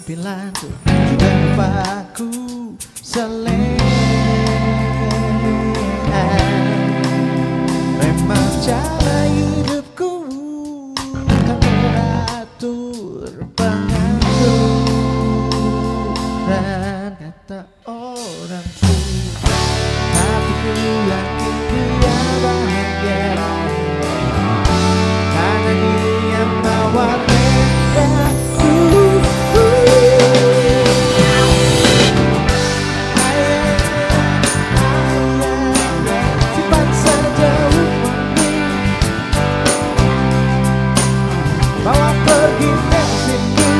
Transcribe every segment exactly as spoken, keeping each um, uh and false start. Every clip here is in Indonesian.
tampilanku juga rupaku selera. Memang cara hidupku tak teratur pengaturan kata orang tua, tapi ku yakin dia bahagia karena dia bawa redaku. Simpan saja uangmu, bawa pergi tensimu,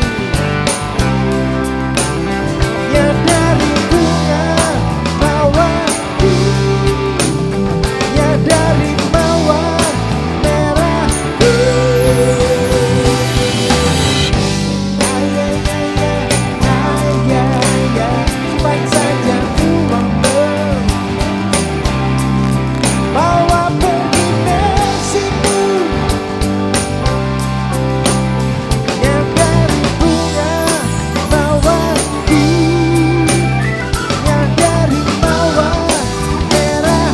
ya dari bunga mawar, ya dari mawar merah. Simpan saja uangmu, bawa pergi tensimu, ya dari bunga mawar, ya dari mawar merah.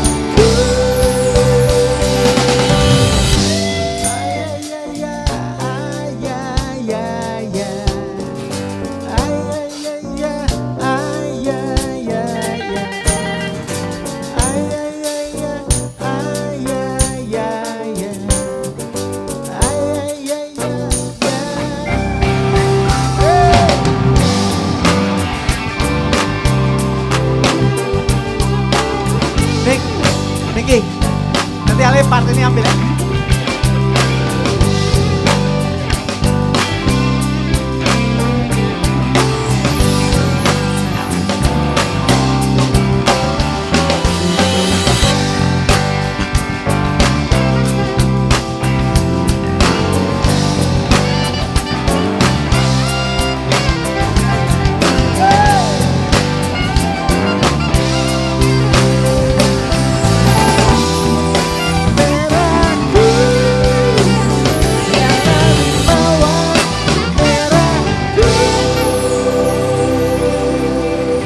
Nik, Niki, nanti Ale part ini ambil ya.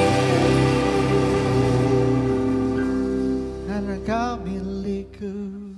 Karena kau milikku.